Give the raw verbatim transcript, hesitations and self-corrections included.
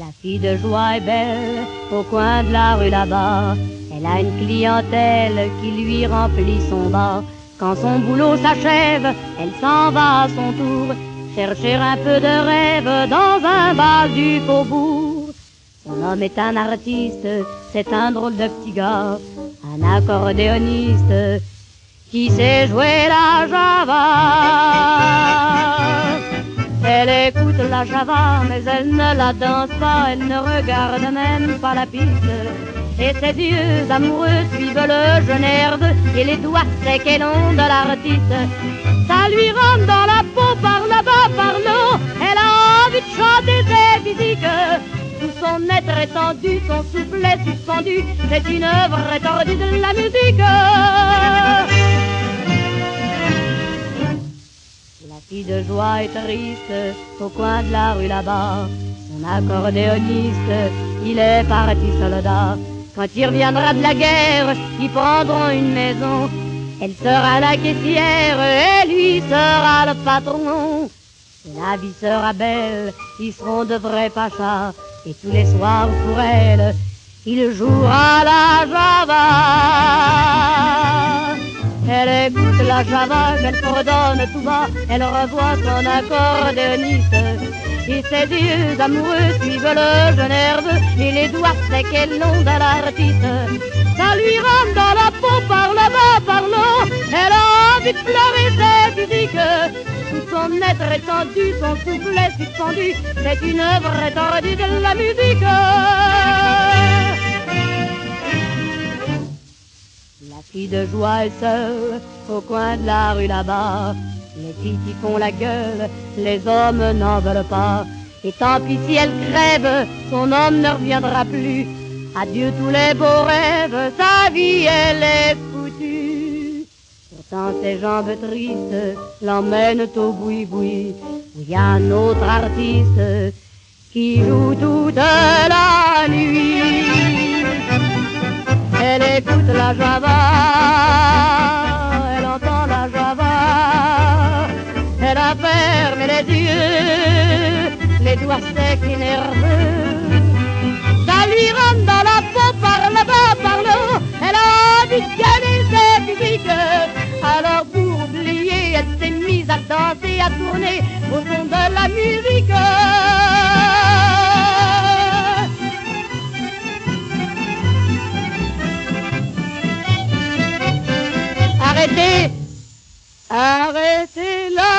La fille de joie est belle au coin de la rue là-bas. Elle a une clientèle qui lui remplit son bar. Quand son boulot s'achève, elle s'en va à son tour chercher un peu de rêve dans un bal du faubourg. Son homme est un artiste, c'est un drôle de petit gars, un accordéoniste qui sait jouer la java. Elle écoute la java, mais elle ne la danse pas, elle ne regarde même pas la piste. Et ses yeux amoureux suivent le jeune air et les doigts secs et longs de l'artiste. Ça lui rentre dans la peau par là-bas, par là. Elle a envie de chanter ses physiques. Tout son être étendu, son souffle est suspendu. C'est une œuvre étendue de la musique. La fille de joie est triste au coin de la rue là-bas. Son accordéoniste, il est parti soldat. Quand il reviendra de la guerre, ils prendront une maison. Elle sera la caissière et lui sera le patron. La vie sera belle, ils seront de vrais pachas. Et tous les soirs pour elle, il jouera la java. Elle écoute la java qu'elle fredonne tout bas. Elle revoit son accordéoniste. Et ses yeux amoureux suivent le jeune nerveux et les doigts secs et longs de l'artiste. Ça lui rentre dans la peau par là-bas, par là. Elle a envie de pleurer ses physiques. Tout son être étendu, son souffle est suspendu. C'est une œuvre étendue de la musique. La fille de joie est seule au coin de la rue là-bas. Les filles qui font la gueule, les hommes n'en veulent pas. Et tant pis si elle crève, son homme ne reviendra plus. Adieu tous les beaux rêves, sa vie elle est foutue. Pourtant ses jambes tristes l'emmènent au boui-boui, où il y a un autre artiste qui joue toute la nuit. Elle écoute la java, elle entend la java. Elle a fermé les yeux, les doigts secs et nerveux. Ça lui rentre dans la peau par là-bas, par là. Elle a envie de gagner ses physiques. Alors pour oublier, elle s'est mise à danser, à tourner au son de la musique. Arrêtez, arrêtez là.